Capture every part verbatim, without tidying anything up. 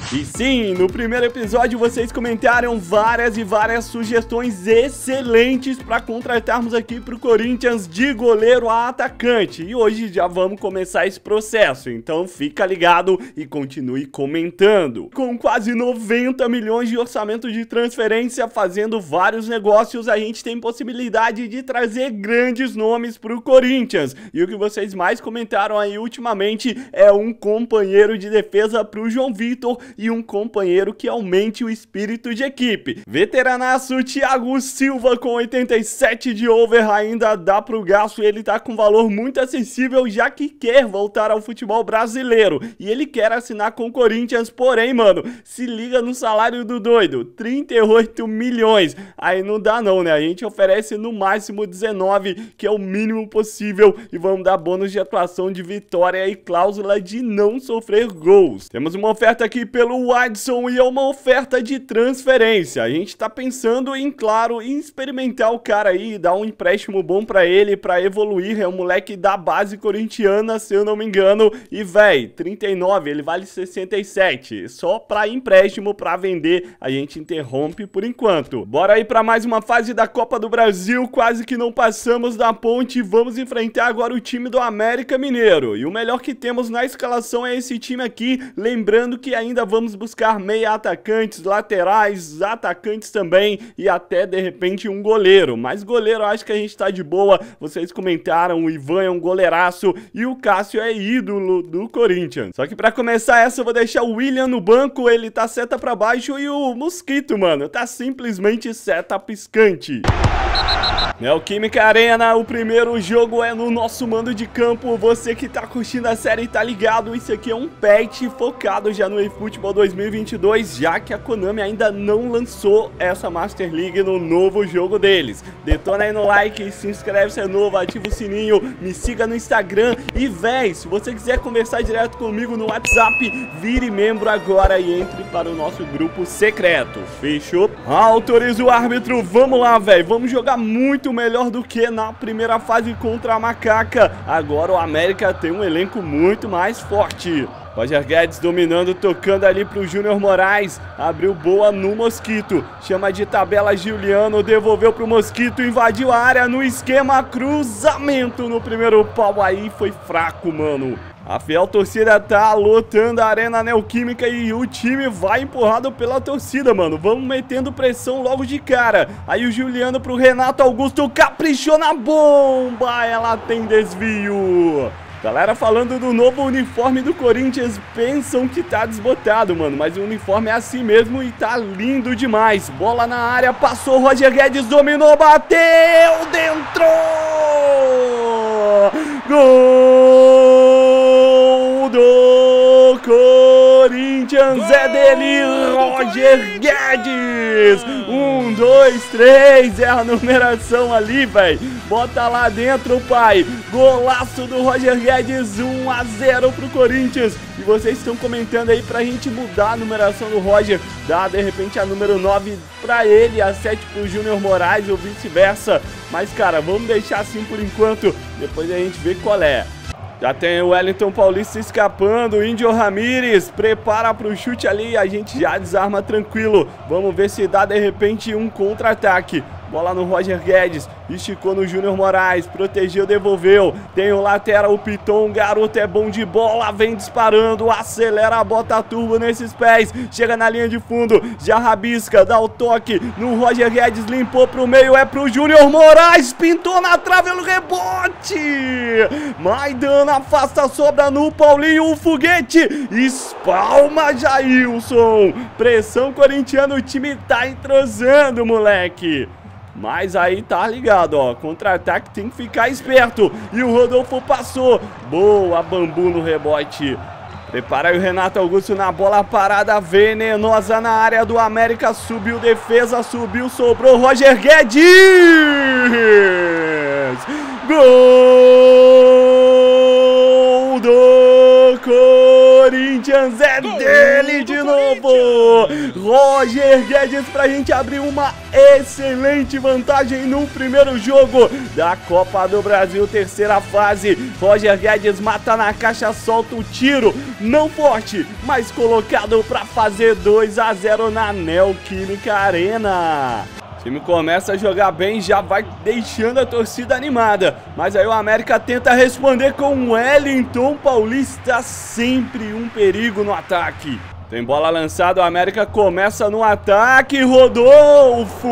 E sim, no primeiro episódio vocês comentaram várias e várias sugestões excelentes para contratarmos aqui pro Corinthians de goleiro a atacante. E hoje já vamos começar esse processo, então fica ligado e continue comentando. Com quase noventa milhões de orçamento de transferência, fazendo vários negócios, a gente tem possibilidade de trazer grandes nomes pro Corinthians. E o que vocês mais comentaram aí ultimamente é um companheiro de defesa pro João Vitor e um companheiro que aumente o espírito de equipe. Veteranaço Thiago Silva com oitenta e sete de over ainda dá pro gasto, e ele tá com valor muito acessível, já que quer voltar ao futebol brasileiro e ele quer assinar com o Corinthians. Porém, mano, se liga no salário do doido, trinta e oito milhões. Aí não dá não, né? A gente oferece no máximo dezenove, que é o mínimo possível, e vamos dar bônus de atuação, de vitória e cláusula de não sofrer gols. Temos uma oferta aqui pelo Wadson e é uma oferta de transferência. A gente tá pensando em, claro, em experimentar o cara aí, dar um empréstimo bom pra ele, pra evoluir. É um moleque da base corintiana, se eu não me engano. E, véi, trinta e nove, ele vale sessenta e sete. Só pra empréstimo, pra vender, a gente interrompe por enquanto. Bora aí pra mais uma fase da Copa do Brasil. Quase que não passamos da ponte. Vamos enfrentar agora o time do América Mineiro. E o melhor que temos na escalação é esse time aqui. Lembrando que ainda vamos Vamos buscar meia atacantes, laterais, atacantes também e até de repente um goleiro. Mas goleiro acho que a gente tá de boa. Vocês comentaram, o Ivan é um goleiraço e o Cássio é ídolo do Corinthians. Só que pra começar essa eu vou deixar o William no banco, ele tá seta pra baixo, e o Mosquito, mano, tá simplesmente seta piscante. Neoquímica Arena, o primeiro jogo é no nosso mando de campo. Você que tá curtindo a série tá ligado, isso aqui é um patch focado já no eFootball dois mil e vinte e dois, já que a Konami ainda não lançou essa Master League no novo jogo deles. Detona aí no like, se inscreve se é novo, ativa o sininho, me siga no Instagram e, véi, se você quiser conversar direto comigo no WhatsApp, vire membro agora e entre para o nosso grupo secreto. Fechou? Autoriza o árbitro, vamos lá, véi, vamos jogar muito melhor do que na primeira fase contra a Macaca. Agora o América tem um elenco muito mais forte. Roger Guedes dominando, tocando ali pro Júnior Moraes, abriu boa no Mosquito, chama de tabela Giuliano, devolveu pro Mosquito, invadiu a área no esquema, cruzamento no primeiro pau, aí foi fraco, mano. A fiel torcida tá lotando a Arena Neoquímica e o time vai empurrado pela torcida, mano. Vamos metendo pressão logo de cara. Aí o Giuliano pro Renato Augusto, caprichou na bomba, ela tem desvio. Galera falando do novo uniforme do Corinthians, pensam que tá desbotado, mano, mas o uniforme é assim mesmo e tá lindo demais. Bola na área, passou, Roger Guedes dominou, bateu dentro! Gol do Corinthians, é dele, Roger Guedes! Um, dois, três, é a numeração ali, velho. Bota lá dentro, pai. Golaço do Roger Guedes, um a zero pro Corinthians. E vocês estão comentando aí pra gente mudar a numeração do Roger, dar de repente a número nove pra ele, a sete pro Júnior Moraes ou vice-versa. Mas, cara, vamos deixar assim por enquanto, depois a gente vê qual é. Já tem o Wellington Paulista escapando, o Índio Ramírez prepara para o chute ali, a gente já desarma tranquilo. Vamos ver se dá de repente um contra-ataque. Bola no Roger Guedes, esticou no Júnior Moraes, protegeu, devolveu. Tem o lateral, o Piton, o garoto é bom de bola, vem disparando, acelera, bota turbo nesses pés. Chega na linha de fundo, já rabisca, dá o toque no Roger Guedes, limpou pro meio, é pro Júnior Moraes, pintou na trave, no rebote. Maidana afasta, sobra no Paulinho, o foguete, espalma Jailson. Pressão corintiana, o time tá entrosando, moleque. Mas aí tá ligado, ó, contra-ataque tem que ficar esperto. E o Rodolfo passou, boa, Bambu no rebote. Prepara aí o Renato Augusto na bola parada, venenosa na área do América. Subiu defesa, subiu, sobrou Roger Guedes. Gol do Corinthians. Corinthians, é dele de novo! Roger Guedes pra gente abrir uma excelente vantagem no primeiro jogo da Copa do Brasil, terceira fase. Roger Guedes mata na caixa, solta o tiro, não forte, mas colocado pra fazer dois a zero na Neoquímica Arena. O time começa a jogar bem, já vai deixando a torcida animada. Mas aí o América tenta responder com o Wellington Paulista, sempre um perigo no ataque. Tem bola lançada, o América começa no ataque, Rodolfo!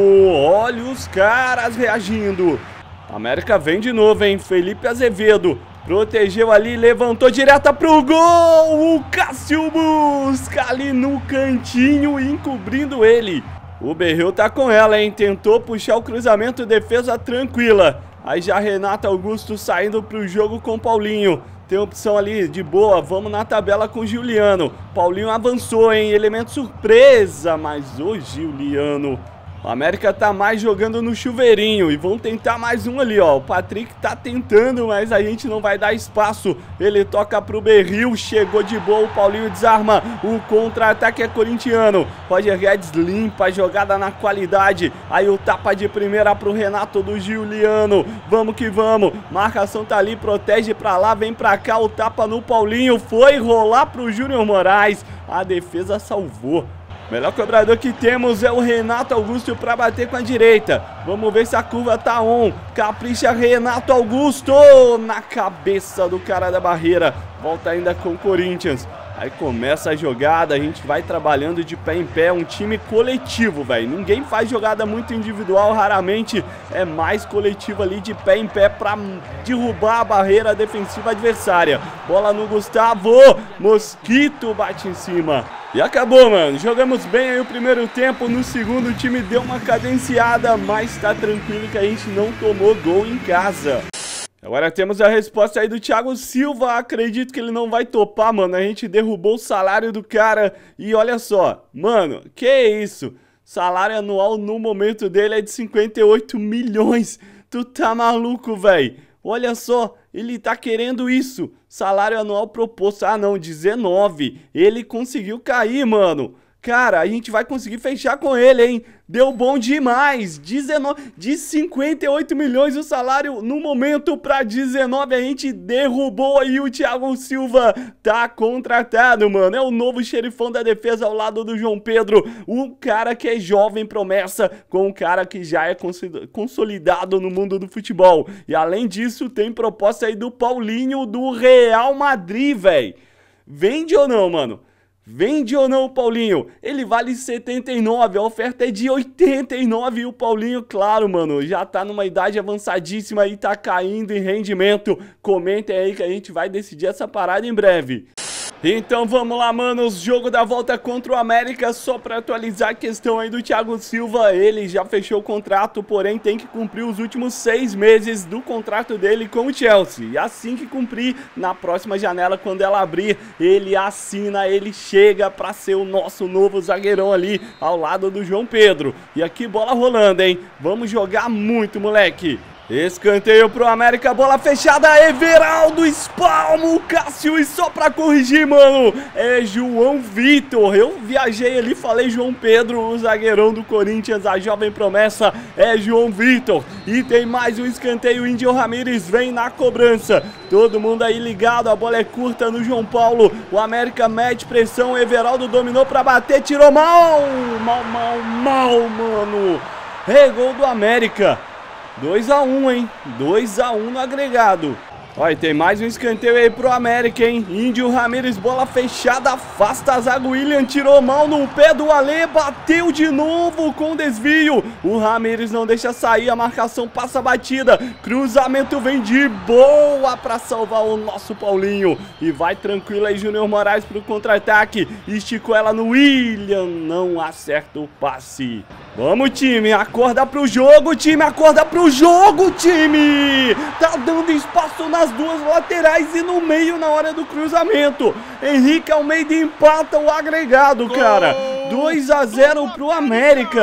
Olha os caras reagindo. O América vem de novo, hein? Felipe Azevedo protegeu ali, levantou direta pro gol! O Cássio busca ali no cantinho, encobrindo ele. O Berril tá com ela, hein? Tentou puxar o cruzamento, defesa tranquila. Aí já Renato Augusto saindo pro jogo com Paulinho. Tem opção ali de boa, vamos na tabela com o Juliano. Paulinho avançou, hein? Elemento surpresa, mas o Juliano... O América tá mais jogando no chuveirinho e vão tentar mais um ali, ó. O Patrick tá tentando, mas a gente não vai dar espaço. Ele toca pro Berril, chegou de boa, o Paulinho desarma. O contra-ataque é corintiano. Roger Guedes limpa a jogada na qualidade. Aí o tapa de primeira pro Renato do Juliano. Vamos que vamos. Marcação tá ali, protege pra lá, vem pra cá. O tapa no Paulinho, foi rolar pro Júnior Moraes. A defesa salvou. Melhor cobrador que temos é o Renato Augusto para bater com a direita. Vamos ver se a curva tá on. Capricha Renato Augusto na cabeça do cara da barreira. Volta ainda com o Corinthians. Aí começa a jogada, a gente vai trabalhando de pé em pé, um time coletivo, velho. Ninguém faz jogada muito individual, raramente é mais coletivo ali de pé em pé pra derrubar a barreira defensiva adversária. Bola no Gustavo, Mosquito bate em cima. E acabou, mano. Jogamos bem aí o primeiro tempo, no segundo o time deu uma cadenciada, mas tá tranquilo que a gente não tomou gol em casa. Agora temos a resposta aí do Thiago Silva, acredito que ele não vai topar, mano, a gente derrubou o salário do cara e olha só, mano, que isso, salário anual no momento dele é de cinquenta e oito milhões, tu tá maluco, velho, olha só, ele tá querendo isso, salário anual proposto, ah não, dezenove, ele conseguiu cair, mano. Cara, a gente vai conseguir fechar com ele, hein? Deu bom demais. dezenove, de cinquenta e oito milhões o salário no momento para dezenove. A gente derrubou aí o Thiago Silva. Tá contratado, mano. É o novo xerifão da defesa ao lado do João Pedro. O cara que é jovem promessa com um cara que já é consolidado no mundo do futebol. E além disso, tem proposta aí do Paulinho do Real Madrid, velho. Vende ou não, mano? Vende ou não o Paulinho? Ele vale setenta e nove, a oferta é de oitenta e nove e o Paulinho, claro, mano, já tá numa idade avançadíssima e tá caindo em rendimento. Comentem aí que a gente vai decidir essa parada em breve. Então vamos lá, manos, jogo da volta contra o América, só pra atualizar a questão aí do Thiago Silva, ele já fechou o contrato, porém tem que cumprir os últimos seis meses do contrato dele com o Chelsea, e assim que cumprir, na próxima janela, quando ela abrir, ele assina, ele chega pra ser o nosso novo zagueirão ali, ao lado do João Pedro, e aqui bola rolando, hein, vamos jogar muito, moleque. Escanteio pro América, bola fechada, Everaldo espalma o Cássio e só pra corrigir, mano, é João Vitor, eu viajei ali, falei João Pedro, o zagueirão do Corinthians, a jovem promessa é João Vitor, e tem mais um escanteio, Índio Ramírez vem na cobrança, todo mundo aí ligado, a bola é curta no João Paulo, o América mete pressão, Everaldo dominou pra bater, tirou mal, mal, mal, mal, mano, é gol do América. dois a um, hein? dois a um no agregado. Olha, tem mais um escanteio aí pro América, hein? Índio Ramírez, bola fechada, afasta a zaga. William tirou mal no pé do Alê, bateu de novo com desvio. O Ramírez não deixa sair, a marcação passa batida. Cruzamento vem de boa pra salvar o nosso Paulinho. E vai tranquilo aí, Júnior Moraes pro contra-ataque. Esticou ela no William, não acerta o passe. Vamos, time, acorda pro jogo, time, acorda pro jogo, time! Tá dando espaço nas duas laterais e no meio na hora do cruzamento. Henrique Almeida empata o agregado, cara. dois a zero pro América.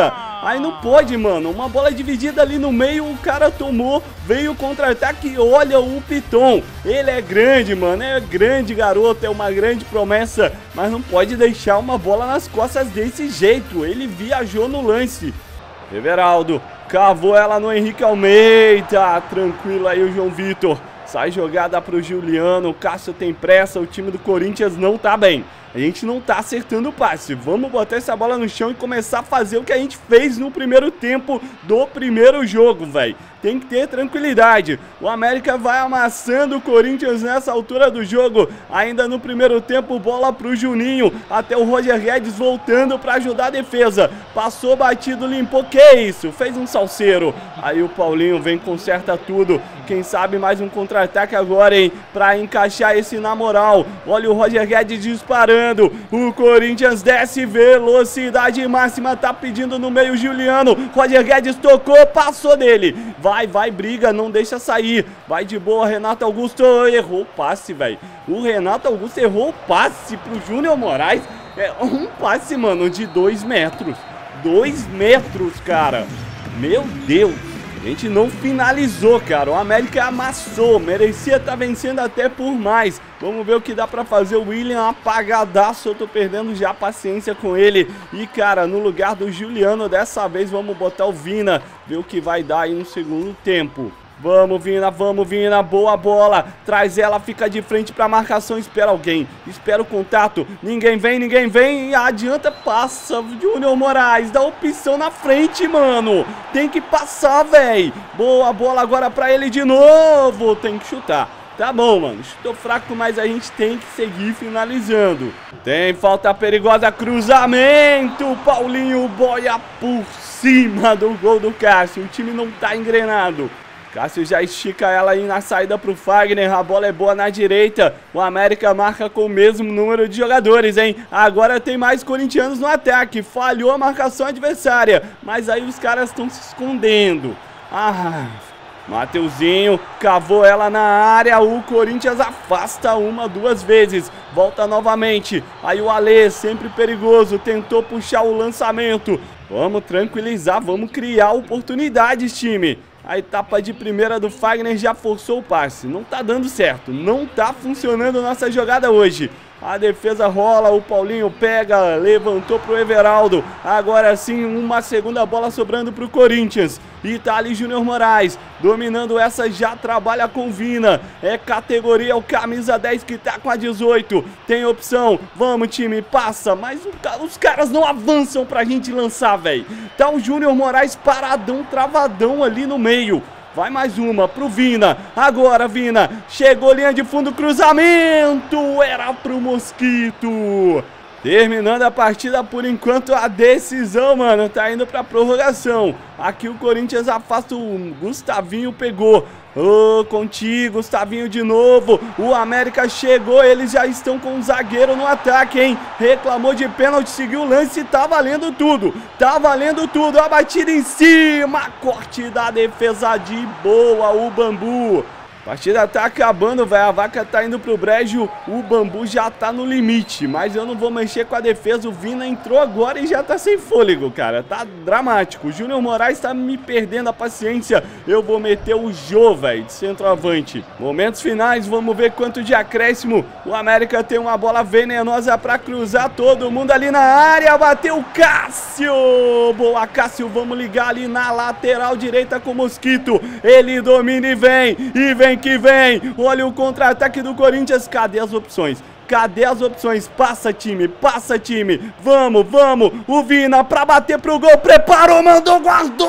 Aí não pode, mano. Uma bola dividida ali no meio, o cara tomou, veio contra-ataque. Olha o Piton. Ele é grande, mano. É grande, garoto. É uma grande promessa. Mas não pode deixar uma bola nas costas desse jeito. Ele viajou no lance. Everaldo cavou ela no Henrique Almeida. Tranquilo aí o João Vitor. Sai jogada pro Juliano. O Cássio tem pressa. O time do Corinthians não tá bem. A gente não tá acertando o passe. Vamos botar essa bola no chão e começar a fazer o que a gente fez no primeiro tempo do primeiro jogo, velho. Tem que ter tranquilidade. O América vai amassando o Corinthians nessa altura do jogo. Ainda no primeiro tempo, bola pro Juninho. Até o Roger Guedes voltando pra ajudar a defesa. Passou batido, limpou. Que isso? Fez um salseiro. Aí o Paulinho vem, conserta tudo. Quem sabe mais um contra-ataque agora, hein? Pra encaixar esse na moral. Olha o Roger Guedes disparando. O Corinthians desce, velocidade máxima. Tá pedindo no meio Juliano. Roger Guedes tocou, passou dele. Vai, vai, briga, não deixa sair. Vai de boa, Renato Augusto. Errou o passe, velho. O Renato Augusto errou o passe pro Júnior Moraes. É um passe, mano, de dois metros. Dois metros, cara. Meu Deus. A gente não finalizou, cara. O América amassou. Merecia estar vencendo até por mais. Vamos ver o que dá pra fazer. O William apagadaço. Eu tô perdendo já a paciência com ele. E, cara, no lugar do Juliano, dessa vez vamos botar o Vina. Ver o que vai dar aí no segundo tempo. Vamos, Vina, vamos, Vina, boa bola. Traz ela, fica de frente pra marcação. Espera alguém, espera o contato. Ninguém vem, ninguém vem. Adianta, passa. Júnior Moraes, dá opção na frente, mano. Tem que passar, velho. Boa bola agora pra ele de novo. Tem que chutar. Tá bom, mano, chutou fraco, mas a gente tem que seguir finalizando. Tem falta perigosa, cruzamento. Paulinho boia por cima do gol do Cássio. O time não tá engrenado. Cássio já estica ela aí na saída pro Fagner. A bola é boa na direita. O América marca com o mesmo número de jogadores, hein? Agora tem mais corintianos no ataque. Falhou a marcação adversária, mas aí os caras estão se escondendo. Ah, Mateuzinho cavou ela na área. O Corinthians afasta uma, duas vezes. Volta novamente. Aí o Alê, sempre perigoso, tentou puxar o lançamento. Vamos tranquilizar, vamos criar oportunidades, time. A etapa de primeira do Fagner já forçou o passe. Não tá dando certo. Não tá funcionando nossa jogada hoje. A defesa rola, o Paulinho pega, levantou pro Everaldo. Agora sim, uma segunda bola sobrando pro Corinthians. E tá ali Júnior Moraes, dominando essa, já trabalha com Vina. É categoria, o camisa dez que tá com a dezoito. Tem opção, vamos time, passa. Mas o, os caras não avançam pra gente lançar, velho. Tá o Júnior Moraes paradão, travadão ali no meio. Vai mais uma pro Vina. Agora, Vina. Chegou linha de fundo, cruzamento. Era pro Mosquito. Terminando a partida por enquanto, a decisão, mano, tá indo pra prorrogação. Aqui o Corinthians afasta, o Gustavinho pegou. Ô, oh, contigo, Gustavinho de novo. O América chegou, eles já estão com o zagueiro no ataque, hein? Reclamou de pênalti, seguiu o lance, tá valendo tudo. Tá valendo tudo, a batida em cima. Corte da defesa de boa, o Bambu. A partida tá acabando, velho. A vaca tá indo pro brejo. O Bambu já tá no limite. Mas eu não vou mexer com a defesa. O Vina entrou agora e já tá sem fôlego, cara. Tá dramático. O Júnior Moraes tá me perdendo a paciência. Eu vou meter o Jô, velho, de centroavante. Momentos finais. Vamos ver quanto de acréscimo. O América tem uma bola venenosa pra cruzar. Todo mundo ali na área. Bateu Cássio. Boa, Cássio. Vamos ligar ali na lateral direita com o Mosquito. Ele domina e vem. E vem que vem, olha o contra-ataque do Corinthians. Cadê as opções? Cadê as opções? Passa, time, passa, time. Vamos, vamos. O Vina pra bater pro gol. Preparou, mandou, guardou.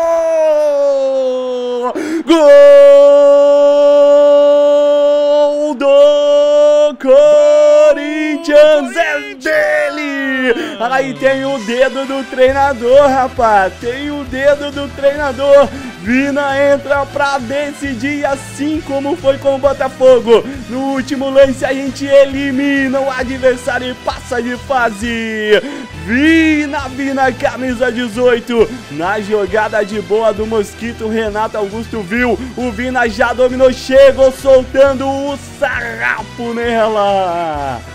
Gol do Corinthians, é dele. Aí tem o dedo do treinador, rapaz. Tem o dedo do treinador. Vina entra pra decidir, assim como foi com o Botafogo. No último lance a gente elimina o adversário e passa de fase. Vina, Vina, camisa dezoito. Na jogada de boa do Mosquito, Renato Augusto viu. O Vina já dominou, chegou soltando o sarrapo nela.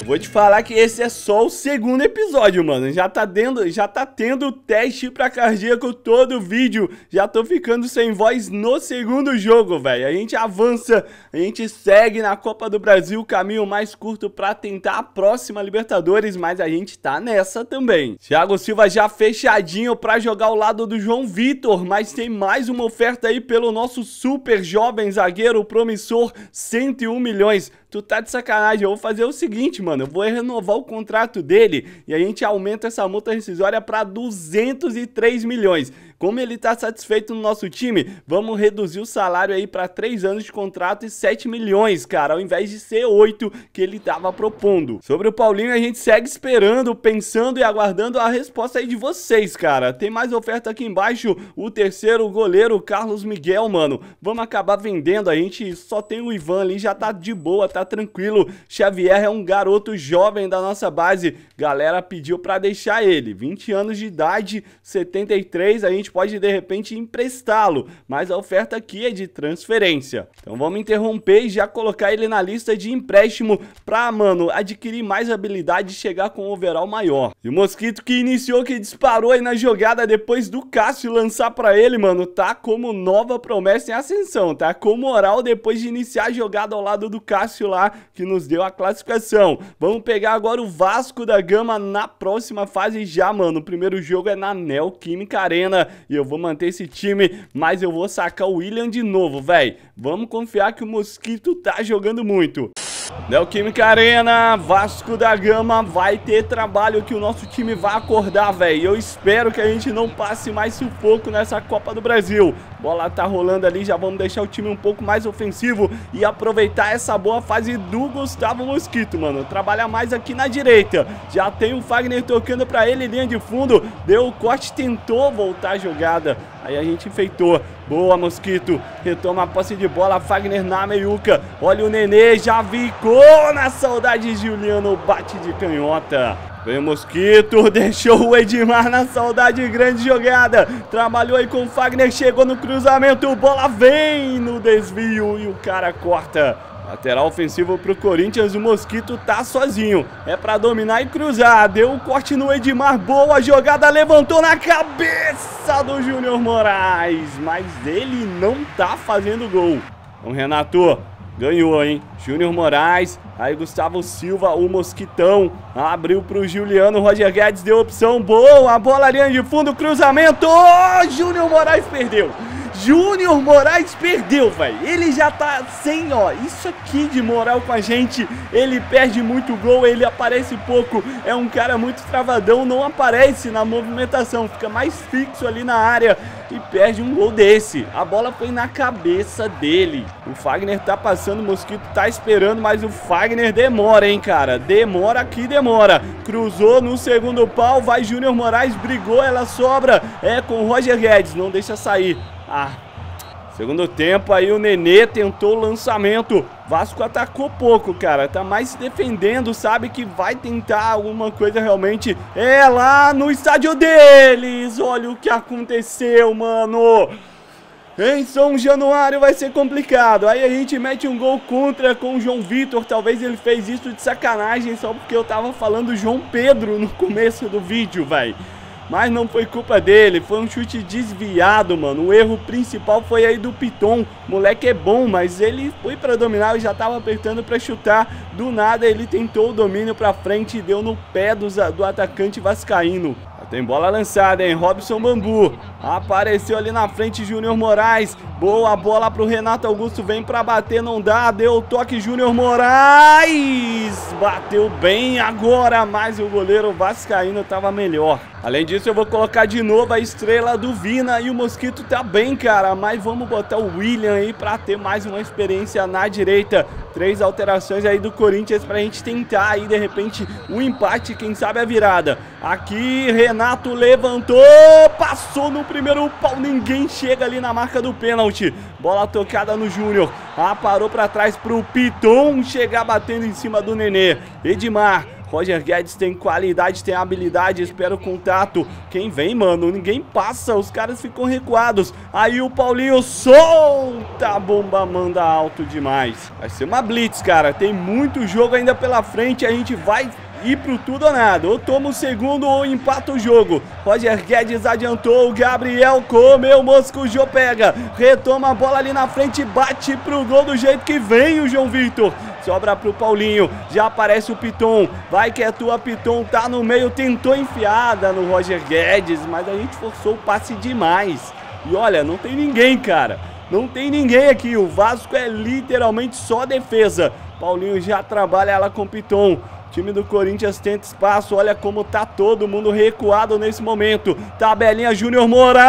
Vou te falar que esse é só o segundo episódio, mano. Já tá, dando, já tá tendo teste pra cardíaco todo vídeo. Já tô ficando sem voz no segundo jogo, velho. A gente avança, a gente segue na Copa do Brasil, o caminho mais curto pra tentar a próxima Libertadores, mas a gente tá nessa também. Thiago Silva já fechadinho pra jogar ao lado do João Vitor, mas tem mais uma oferta aí pelo nosso super jovem zagueiro promissor, cento e um milhões. Tu tá de sacanagem, eu vou fazer o seguinte, mano, eu vou renovar o contrato dele e a gente aumenta essa multa rescisória pra duzentos e três milhões. Como ele tá satisfeito no nosso time, vamos reduzir o salário aí pra três anos de contrato e sete milhões, cara, ao invés de ser oito que ele tava propondo. Sobre o Paulinho, a gente segue esperando, pensando e aguardando a resposta aí de vocês, cara. Tem mais oferta aqui embaixo, o terceiro goleiro, Carlos Miguel, mano. Vamos acabar vendendo, a gente só tem o Ivan ali, já tá de boa, tá tranquilo. Xavier é um garoto jovem da nossa base, galera pediu pra deixar ele, vinte anos de idade, setenta e três, a gente pode de repente emprestá-lo, mas a oferta aqui é de transferência. Então vamos interromper e já colocar ele na lista de empréstimo pra, mano, adquirir mais habilidade e chegar com um overall maior. E o Mosquito que iniciou, que disparou aí na jogada depois do Cássio lançar pra ele, mano, tá como nova promessa em ascensão, tá com moral depois de iniciar a jogada ao lado do Cássio lá, que nos deu a classificação. Vamos pegar agora o Vasco da Gama na próxima fase já, mano. O primeiro jogo é na Neoquímica Arena e eu vou manter esse time, mas eu vou sacar o William de novo, velho. Vamos confiar que o Mosquito tá jogando muito. Neoquímica Arena, Vasco da Gama, vai ter trabalho que o nosso time vai acordar, velho. Eu espero que a gente não passe mais sufoco nessa Copa do Brasil. Bola tá rolando ali, já vamos deixar o time um pouco mais ofensivo e aproveitar essa boa fase do Gustavo Mosquito, mano. Trabalhar mais aqui na direita. Já tem o Fagner tocando pra ele, linha de fundo, deu o corte, tentou voltar a jogada. Aí a gente enfeitou. Boa, Mosquito. Retoma a posse de bola. Fagner na meiuca. Olha o Nenê. Já ficou na saudade. Juliano bate de canhota. Vem o Mosquito. Deixou o Edmar na saudade. Grande jogada. Trabalhou aí com o Fagner. Chegou no cruzamento. Bola vem no desvio e o cara corta. Lateral ofensivo pro Corinthians, o Mosquito tá sozinho. É pra dominar e cruzar. Deu um corte no Edmar, boa jogada, levantou na cabeça do Júnior Moraes. Mas ele não tá fazendo gol. Então, Renato, ganhou, hein? Júnior Moraes, aí Gustavo Silva, o Mosquitão. Abriu pro Juliano, Roger Guedes deu opção, boa, bola linha de fundo, cruzamento. Oh, Júnior Moraes perdeu. Júnior Moraes perdeu, velho. Ele já tá sem, ó, isso aqui de moral com a gente. Ele perde muito gol, ele aparece pouco. É um cara muito travadão, não aparece na movimentação. Fica mais fixo ali na área e perde um gol desse. A bola foi na cabeça dele. O Fagner tá passando, o Mosquito tá esperando, mas o Fagner demora, hein, cara. Demora aqui, demora. Cruzou no segundo pau, vai Júnior Moraes, brigou, ela sobra. É com o Roger Guedes, não deixa sair. Ah, segundo tempo aí o Nenê tentou o lançamento. Vasco atacou pouco, cara. Tá mais se defendendo, sabe que vai tentar alguma coisa realmente. É lá no estádio deles. Olha o que aconteceu, mano. Em São Januário vai ser complicado. Aí a gente mete um gol contra com o João Vitor. Talvez ele fez isso de sacanagem só porque eu tava falando João Pedro no começo do vídeo, velho. Mas não foi culpa dele, foi um chute desviado, mano. O erro principal foi aí do Piton. O moleque é bom, mas ele foi pra dominar e já tava apertando pra chutar. Do nada ele tentou o domínio pra frente e deu no pé do, do atacante vascaíno. Tem bola lançada, hein? Robson Bambu. Apareceu ali na frente Júnior Moraes. Boa bola pro Renato Augusto. Vem pra bater, não dá. Deu o toque Júnior Moraes. Bateu bem agora, mas o goleiro vascaíno tava melhor. Além disso, eu vou colocar de novo a estrela do Vina. E o Mosquito tá bem, cara. Mas vamos botar o William aí pra ter mais uma experiência na direita. Três alterações aí do Corinthians pra gente tentar aí, de repente, um empate, quem sabe a virada. Aqui, Renato levantou, passou no primeiro pau, ninguém chega ali na marca do pênalti. Bola tocada no Júnior, ah, parou pra trás pro Piton chegar batendo em cima do Nenê. Edmar, Roger Guedes tem qualidade, tem habilidade, espera o contato. Quem vem, mano? Ninguém passa, os caras ficam recuados. Aí o Paulinho solta a bomba, manda alto demais. Vai ser uma blitz, cara. Tem muito jogo ainda pela frente, a gente vai ir pro tudo ou nada. Ou toma o segundo ou empata o jogo. Roger Guedes adiantou, o Gabriel comeu, Mosco, o Jô pega. Retoma a bola ali na frente, bate pro gol do jeito que vem o João Vitor. Sobra pro Paulinho, já aparece o Piton. Vai que é tua, Piton, tá no meio, tentou enfiada no Roger Guedes, mas a gente forçou o passe demais. E olha, não tem ninguém, cara. Não tem ninguém aqui, o Vasco é literalmente só defesa. Paulinho já trabalha ela com o Piton. O time do Corinthians tenta espaço, olha como tá todo mundo recuado nesse momento. Tabelinha Júnior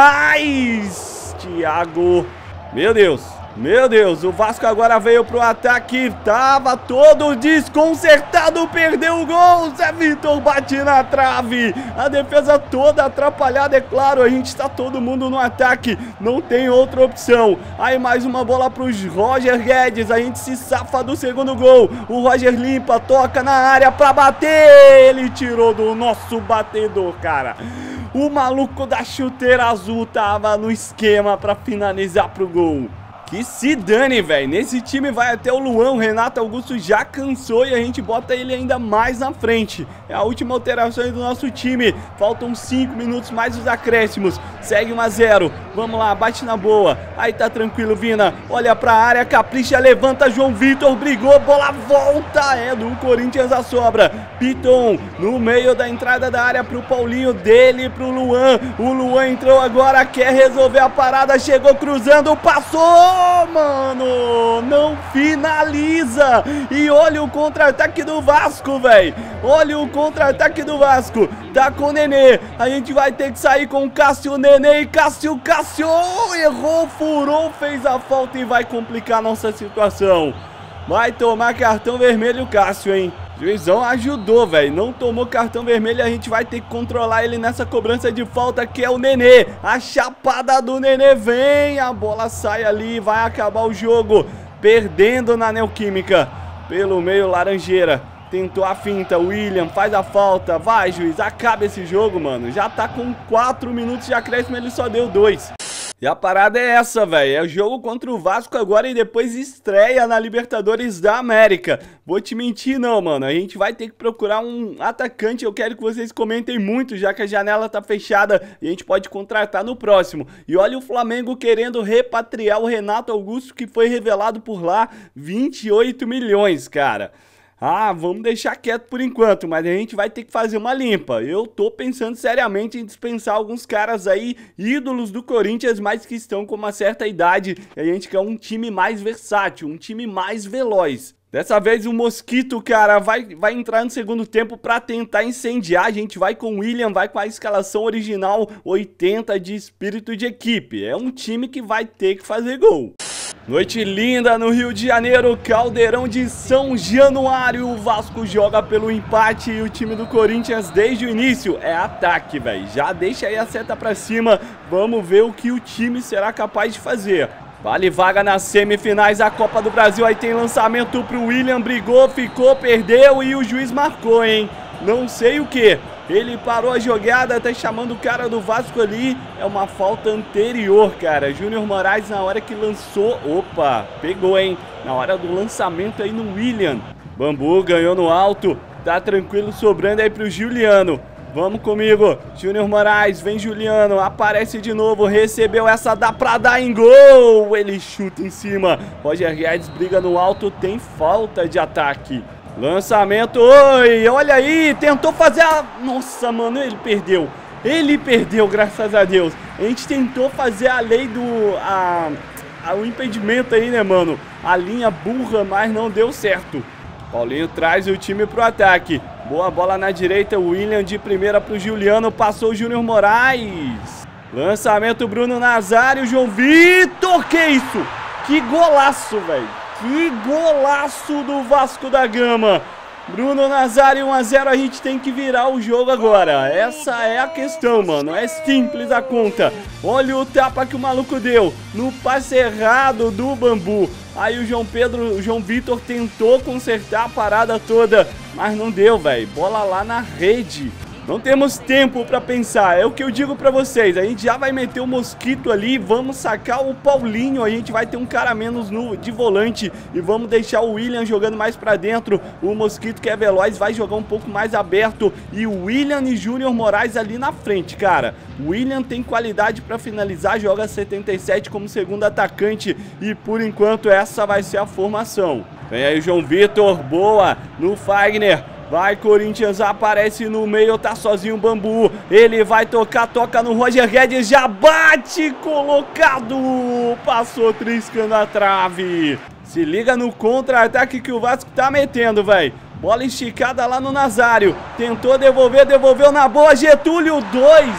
Moraes. Thiago. Meu Deus, meu Deus, o Vasco agora veio pro ataque. Tava todo desconcertado, perdeu o gol. Zé Vitor bate na trave. A defesa toda atrapalhada, é claro. A gente está todo mundo no ataque, não tem outra opção. Aí mais uma bola pros Roger Guedes. A gente se safa do segundo gol. O Roger limpa, toca na área pra bater. Ele tirou do nosso batedor, cara. O maluco da chuteira azul tava no esquema pra finalizar pro gol. Que se dane, velho. Nesse time vai até o Luan. O Renato Augusto já cansou e a gente bota ele ainda mais na frente. É a última alteração aí do nosso time. Faltam cinco minutos mais os acréscimos. Segue um a zero. Vamos lá, bate na boa. Aí tá tranquilo, Vina. Olha pra área, capricha, levanta. João Vitor brigou, bola volta. É do Corinthians a sobra. Piton no meio da entrada da área pro Paulinho, dele pro Luan. O Luan entrou agora, quer resolver a parada. Chegou cruzando, passou. Mano, não finaliza. E olha o contra-ataque do Vasco, velho. Olha o contra-ataque do Vasco. Tá com o Nenê. A gente vai ter que sair com o Cássio, Nenê e Cássio. Cássio errou, furou, fez a falta e vai complicar a nossa situação. Vai tomar cartão vermelho o Cássio, hein? O juizão ajudou, velho. Não tomou cartão vermelho. A gente vai ter que controlar ele nessa cobrança de falta, que é o Nenê. A chapada do Nenê vem. A bola sai ali. Vai acabar o jogo. Perdendo na Neoquímica. Pelo meio, Laranjeira. Tentou a finta. William faz a falta. Vai, juiz. Acaba esse jogo, mano. Já tá com quatro minutos de acréscimo. Ele só deu dois. E a parada é essa, velho. É o jogo contra o Vasco agora e depois estreia na Libertadores da América. Vou te mentir não, mano. A gente vai ter que procurar um atacante. Eu quero que vocês comentem muito, já que a janela tá fechada e a gente pode contratar no próximo. E olha o Flamengo querendo repatriar o Renato Augusto, que foi revelado por lá vinte e oito milhões, cara. Ah, vamos deixar quieto por enquanto, mas a gente vai ter que fazer uma limpa. Eu tô pensando seriamente em dispensar alguns caras aí, ídolos do Corinthians, mas que estão com uma certa idade. E a gente quer um time mais versátil, um time mais veloz. Dessa vez o Mosquito, cara, vai, vai entrar no segundo tempo pra tentar incendiar. A gente vai com o William, vai com a escalação original oitenta de espírito de equipe. É um time que vai ter que fazer gol. Noite linda no Rio de Janeiro, Caldeirão de São Januário. O Vasco joga pelo empate e o time do Corinthians desde o início é ataque, velho. Já deixa aí a seta pra cima, vamos ver o que o time será capaz de fazer. Vale vaga nas semifinais da Copa do Brasil, aí tem lançamento pro William, brigou, ficou, perdeu e o juiz marcou, hein? Não sei o que. Ele parou a jogada, tá chamando o cara do Vasco ali. É uma falta anterior, cara. Júnior Moraes na hora que lançou. Opa, pegou, hein? Na hora do lançamento aí no William. Bambu ganhou no alto. Tá tranquilo, sobrando aí pro Juliano. Vamos comigo. Júnior Moraes, vem Juliano. Aparece de novo, recebeu essa, dá pra dar em gol. Ele chuta em cima. Roger Guedes briga no alto, tem falta de ataque. Lançamento, oi, olha aí, tentou fazer a... Nossa, mano, ele perdeu. Ele perdeu, graças a Deus. A gente tentou fazer a lei do... A, a, o impedimento aí, né, mano? A linha burra, mas não deu certo. Paulinho traz o time pro ataque. Boa bola na direita, William de primeira pro Juliano. Passou o Júnior Moraes. Lançamento, Bruno Nazário, João Vitor. Que isso? Que golaço, velho. Que golaço do Vasco da Gama. Bruno Nazário, um a zero, a gente tem que virar o jogo agora. Essa é a questão, mano. É simples a conta. Olha o tapa que o maluco deu no passe errado do Bambu. Aí o João Pedro, o João Vitor tentou consertar a parada toda, mas não deu, velho. Bola lá na rede. Não temos tempo pra pensar, é o que eu digo pra vocês. A gente já vai meter o Mosquito ali, vamos sacar o Paulinho. A gente vai ter um cara menos no, de volante e vamos deixar o William jogando mais pra dentro. O Mosquito, que é veloz, vai jogar um pouco mais aberto. E o William e Júnior Moraes ali na frente, cara. O William tem qualidade pra finalizar, joga setenta e sete como segundo atacante. E por enquanto essa vai ser a formação. Vem aí o João Vitor, boa, no Fagner. Vai, Corinthians, aparece no meio, tá sozinho o Bambu. Ele vai tocar, toca no Roger Guedes, já bate, colocado. Passou triscando a trave. Se liga no contra-ataque que o Vasco tá metendo, velho. Bola esticada lá no Nazário. Tentou devolver, devolveu na boa, Getúlio, dois.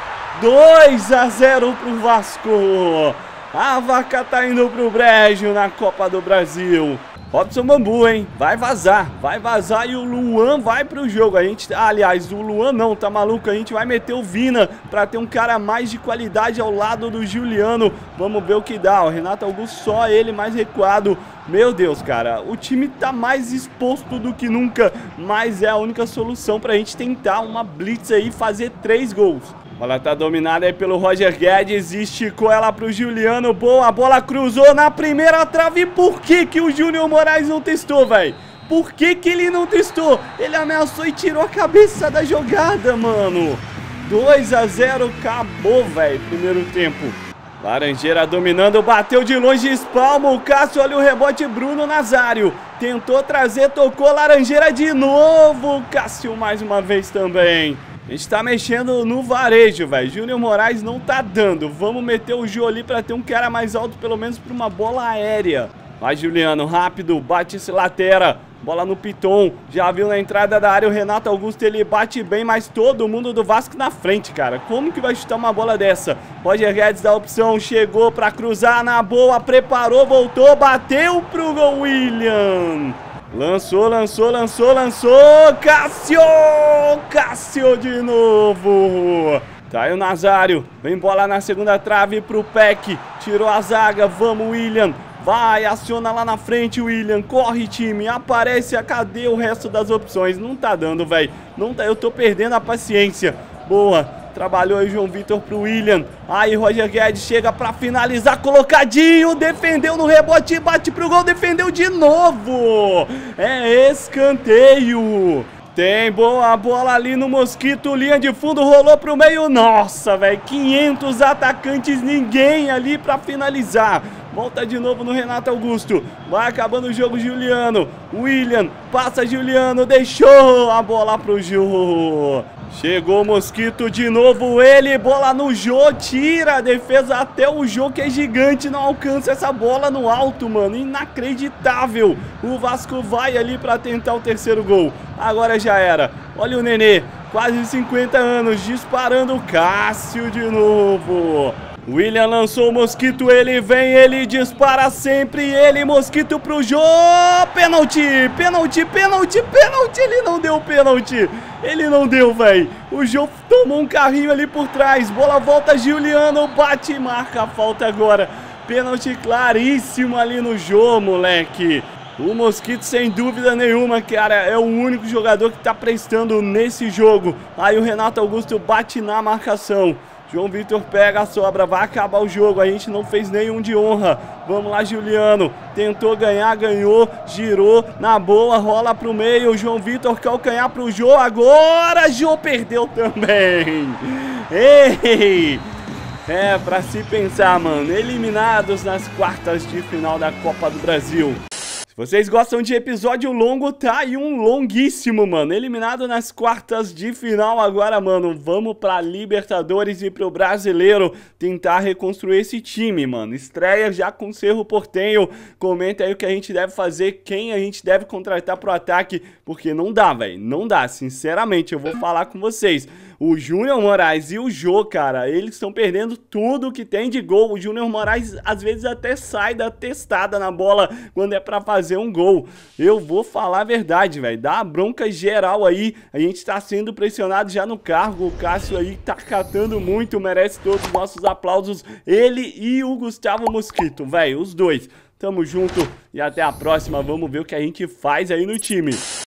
dois a zero pro Vasco. A vaca tá indo pro brejo na Copa do Brasil. Robson Bambu, hein? Vai vazar, vai vazar e o Luan vai pro jogo. A gente, aliás, o Luan não, tá maluco? A gente vai meter o Vina pra ter um cara mais de qualidade ao lado do Juliano. Vamos ver o que dá. O Renato Augusto, só ele mais recuado. Meu Deus, cara, o time tá mais exposto do que nunca, mas é a única solução pra gente tentar uma blitz aí e fazer três gols. A bola tá dominada aí pelo Roger Guedes, esticou ela pro Juliano, boa, a bola cruzou na primeira trave. Por que que o Júnior Moraes não testou, velho? Por que que ele não testou? Ele ameaçou e tirou a cabeça da jogada, mano. dois a zero, acabou, velho, primeiro tempo. Laranjeira dominando, bateu de longe, espalma o Cássio, olha o rebote, Bruno Nazário. Tentou trazer, tocou, Laranjeira de novo, Cássio mais uma vez também. A gente tá mexendo no varejo, velho. Júnior Moraes não tá dando. Vamos meter o Jô ali pra ter um cara mais alto, pelo menos pra uma bola aérea. Vai, Juliano, rápido, bate esse latera. Bola no Piton, já viu na entrada da área o Renato Augusto, ele bate bem, mas todo mundo do Vasco na frente, cara. Como que vai chutar uma bola dessa? Roger Guedes dá a opção, chegou pra cruzar na boa, preparou, voltou, bateu pro gol, William. Lançou, lançou, lançou, lançou, Cássio! Cássio de novo! Tá aí o Nazário, vem bola na segunda trave pro Peck, tirou a zaga, vamos William, vai, aciona lá na frente William, corre time, aparece, cadê o resto das opções? Não tá dando, velho, não tá, eu tô perdendo a paciência, boa. Trabalhou aí o João Vitor pro William. Aí Roger Guedes chega pra finalizar, colocadinho, defendeu no rebote, bate pro gol, defendeu de novo. É escanteio. Tem boa bola ali no Mosquito, linha de fundo, rolou pro meio. Nossa, velho, quinhentos atacantes, ninguém ali pra finalizar. Volta de novo no Renato Augusto. Vai acabando o jogo, Juliano. William, passa Juliano, deixou a bola pro Jô. Chegou o Mosquito de novo, ele, bola no Jô, tira a defesa, até o Jô, que é gigante, não alcança essa bola no alto, mano, inacreditável. O Vasco vai ali pra tentar o terceiro gol, agora já era. Olha o Nenê, quase cinquenta anos, disparando o Cássio de novo. William lançou o Mosquito, ele vem, ele dispara sempre, ele, Mosquito pro Jô, pênalti, pênalti, pênalti, pênalti, ele não deu pênalti, ele não deu, velho, o Jô tomou um carrinho ali por trás, bola volta, Juliano, bate e marca a falta agora, pênalti claríssimo ali no Jô, moleque. O Mosquito, sem dúvida nenhuma, cara, é o único jogador que tá prestando nesse jogo. Aí o Renato Augusto bate na marcação. João Vitor pega a sobra, vai acabar o jogo, a gente não fez nenhum de honra. Vamos lá, Juliano, tentou ganhar, ganhou, girou, na boa, rola pro meio, João Vitor calcanhar pro Jô, agora Jô perdeu também. Ei! É, pra se pensar, mano, eliminados nas quartas de final da Copa do Brasil. Vocês gostam de episódio longo? Tá aí um longuíssimo, mano. Eliminado nas quartas de final agora, mano. Vamos pra Libertadores e pro Brasileiro tentar reconstruir esse time, mano. Estreia já com o Cerro Porteño. Comenta aí o que a gente deve fazer, quem a gente deve contratar pro ataque, porque não dá, velho. Não dá, sinceramente, eu vou falar com vocês. O Júnior Moraes e o Jô, cara, eles estão perdendo tudo que tem de gol. O Júnior Moraes às vezes até sai da testada na bola quando é pra fazer um gol. Eu vou falar a verdade, velho. Dá uma bronca geral aí. A gente tá sendo pressionado já no cargo. O Cássio aí tá catando muito, merece todos os nossos aplausos. Ele e o Gustavo Mosquito, velho, os dois. Tamo junto e até a próxima. Vamos ver o que a gente faz aí no time.